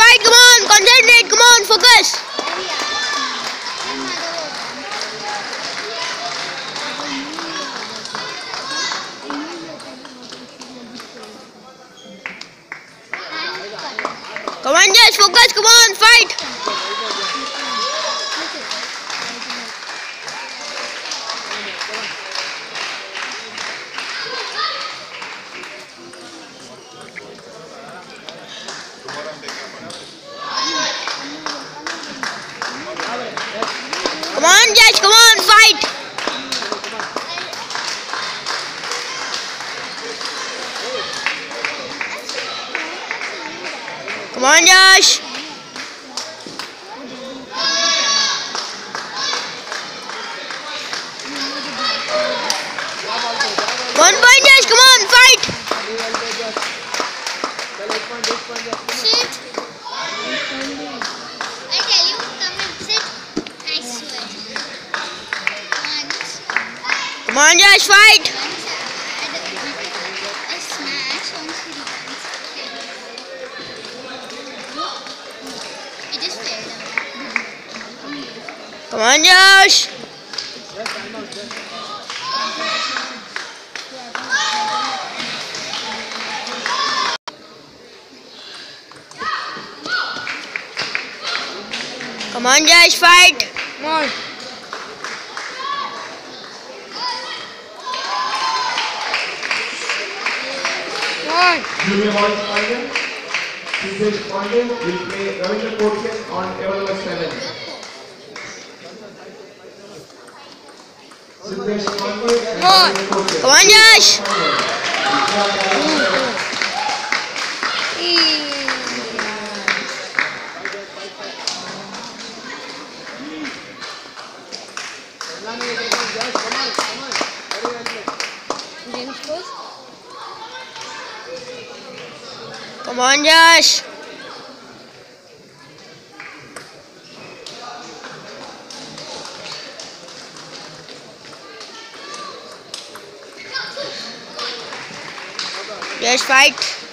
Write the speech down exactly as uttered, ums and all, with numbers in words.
fight, come on, concentrate, come on, focus. Come on, Jash, focus, come on, fight. Come on, Jash, come on, fight. Come on, Jash. One point, Jash, come on, fight. Sit. I tell you, come and sit. I swear. Once. Come on, Jash, fight. Once I had a smash on Srikanth. It just fell down. Come on, Jash. Come on, Jash, fight. Come on. Come on. Junior boys final. This final will play Ravindra Portian on table number seven. Siddesh Pandey and Come on. Ravindra Portian. Come on, Jash. Come on, Jash. Jash, fight.